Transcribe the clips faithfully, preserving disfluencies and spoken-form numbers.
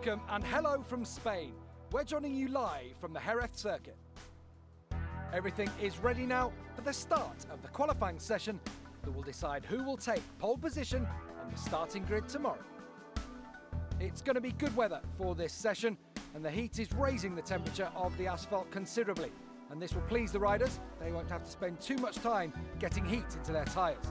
Welcome and hello from Spain. We're joining you live from the Jerez circuit. Everything is ready now for the start of the qualifying session that will decide who will take pole position on the starting grid tomorrow. It's going to be good weather for this session, and the heat is raising the temperature of the asphalt considerably, and this will please the riders. They won't have to spend too much time getting heat into their tyres.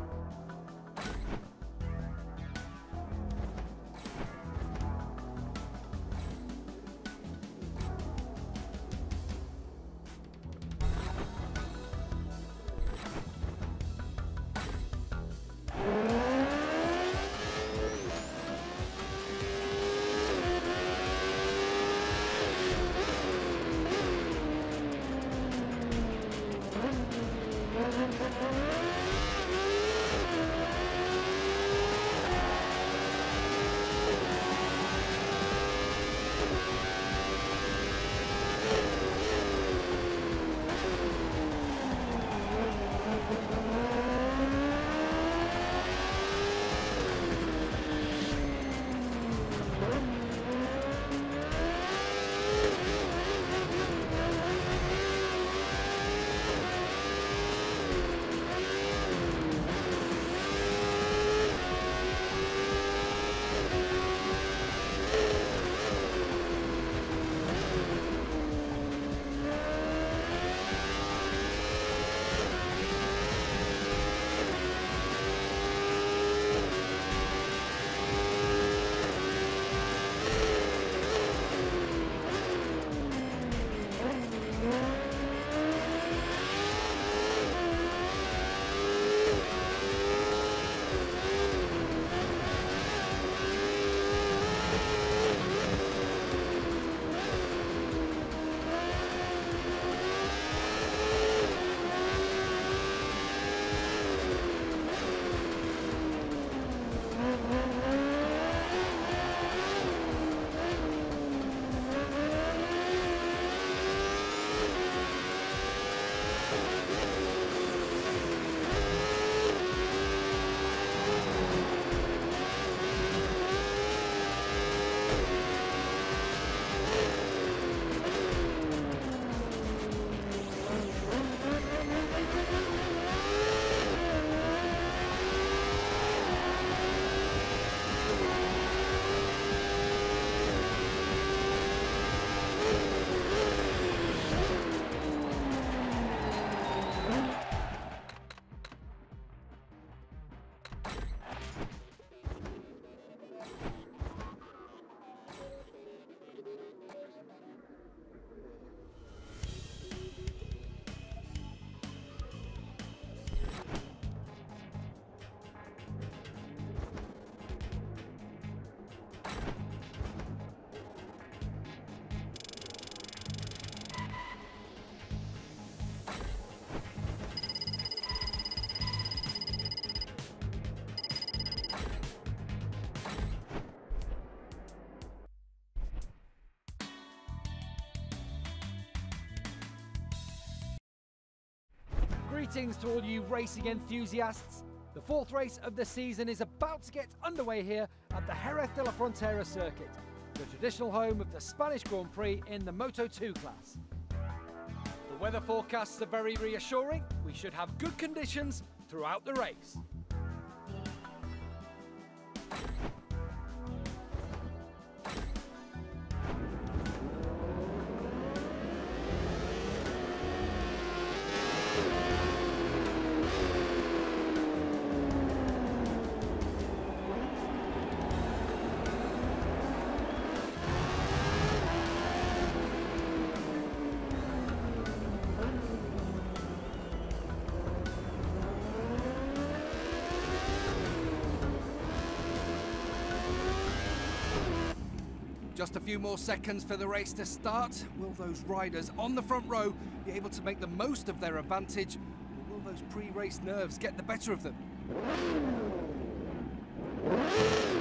Greetings to all you racing enthusiasts. The fourth race of the season is about to get underway here at the Jerez de la Frontera circuit, the traditional home of the Spanish Grand Prix in the Moto two class. The weather forecasts are very reassuring. We should have good conditions throughout the race. Just a few more seconds for the race to start. Will those riders on the front row be able to make the most of their advantage? Or will those pre-race nerves get the better of them?